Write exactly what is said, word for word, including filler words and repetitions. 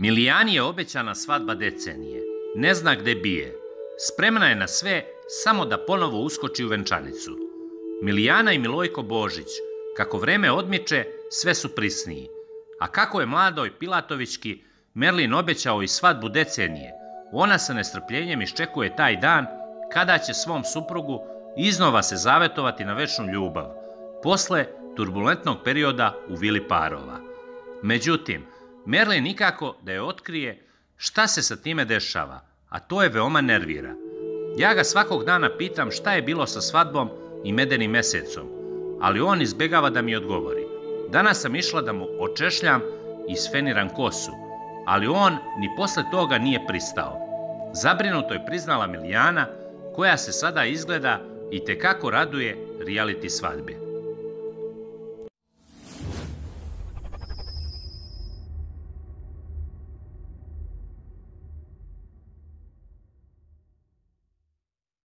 Milijani je obećana svadba decenije. Ne zna gde bije. Spremna je na sve, samo da ponovo uskoči u venčanicu. Milijana i Milojko Božić, kako vreme odmiče, sve su prisniji. A kako je mladoj Pilatovićki Merlin obećao i svadbu decenije, ona sa nestrpljenjem iščekuje taj dan kada će svom suprugu iznova se zavetovati na večnu ljubav, posle turbulentnog perioda u vili parova. Međutim, Merlin nikako da je otkrije šta se sa time dešava, a to je veoma nervira. Ja ga svakog dana pitam šta je bilo sa svadbom i medenim mesecom, ali on izbegava da mi odgovori. Danas sam išla da mu očešljam i sfeniram kosu, ali on ni posle toga nije pristao. Zabrinuto je priznala Milijana, koja se sada izgleda i tekako raduje reality svadbe.